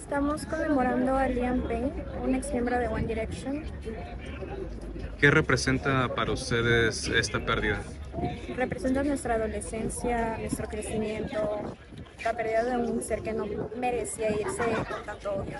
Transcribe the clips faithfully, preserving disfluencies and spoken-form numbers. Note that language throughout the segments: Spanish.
Estamos conmemorando a Liam Payne, un ex miembro de One Direction. ¿Qué representa para ustedes esta pérdida? Representa nuestra adolescencia, nuestro crecimiento, la pérdida de un ser que no merecía irse con tanto odio.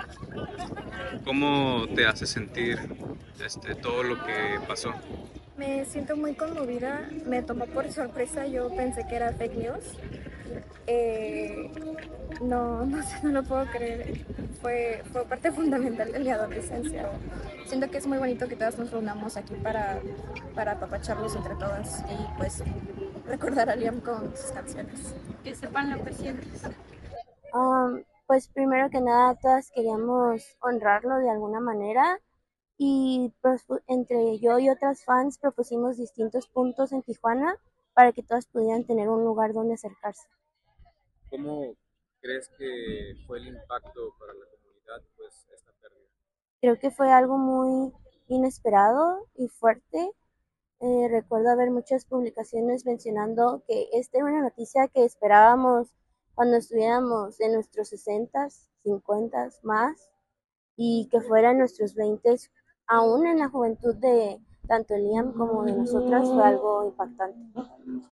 ¿Cómo te hace sentir este, todo lo que pasó? Me siento muy conmovida, me tomó por sorpresa, yo pensé que era fake news. Eh, no, no sé, no lo puedo creer. Fue, fue parte fundamental de mi adolescencia. Siento que es muy bonito que todas nos reunamos aquí para, para apapacharlos entre todas y pues recordar a Liam con sus canciones. Que sepan lo que sientes. Um, pues primero que nada, todas queríamos honrarlo de alguna manera y prospu- entre yo y otras fans propusimos distintos puntos en Tijuana para que todas pudieran tener un lugar donde acercarse. ¿Cómo crees que fue el impacto para la comunidad, pues, esta pérdida? Creo que fue algo muy inesperado y fuerte. Eh, recuerdo ver muchas publicaciones mencionando que esta era una noticia que esperábamos cuando estuviéramos en nuestros sesentas, cincuentas más, y que fuera en nuestros veintes, aún en la juventud de tanto Liam como de nosotras, fue algo impactante.